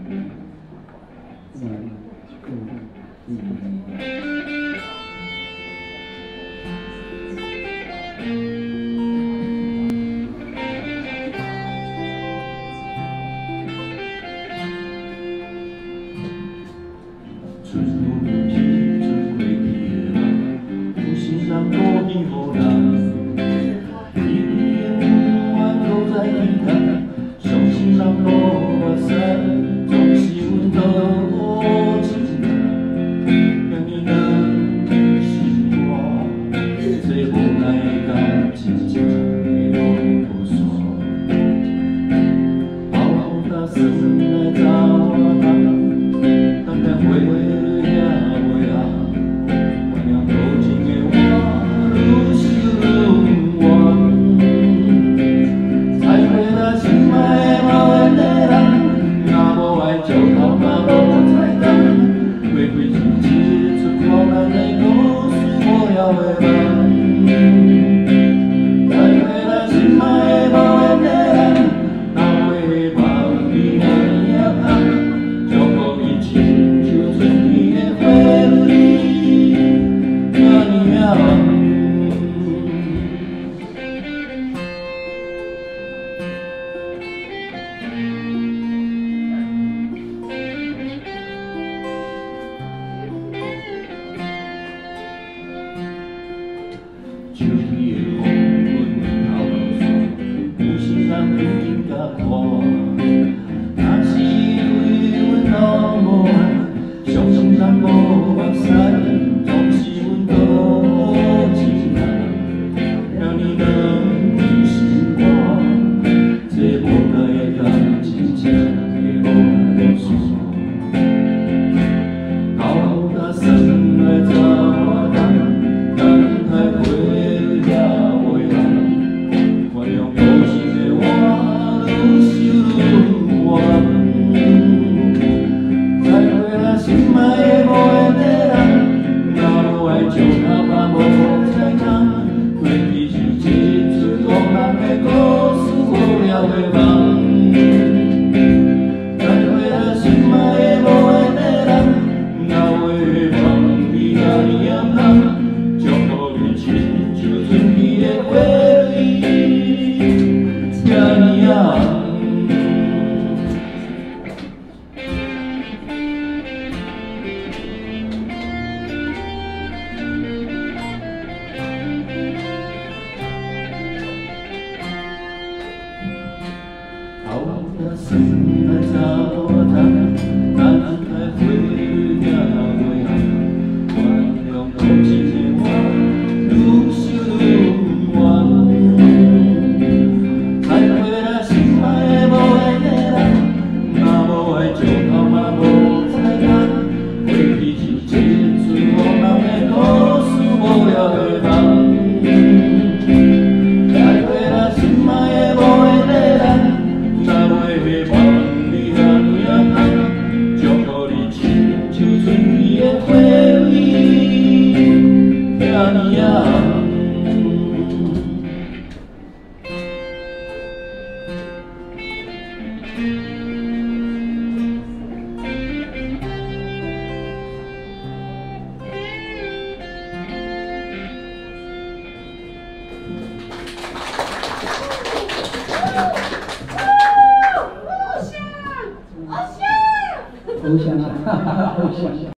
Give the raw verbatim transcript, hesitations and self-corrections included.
嗯，嗯， 春雨去，春过去的人，有心人无依无人。永远搁在期待，伤心人无目屎，总是阮多情人。让你人心肝，这无奈的感情真的无算。好大声来找我谈，等待回。 手机的风云头路线，有心人不应甲看。若是对阮拢无爱，伤心人无目屎，总是阮多情人，让你冷心肝，这无奈的感情真的无算。好大声来找我谈，等待回。 好大声来找我谈，等待回也袂晓，原谅多情的我，愈想愈怨。再会啦，心爱的无缘的人，若无爱就头嘛无彩干，过去就一出无人的故事，无了的梦。再会啦，心爱的无缘的人。 偶像啊，偶像。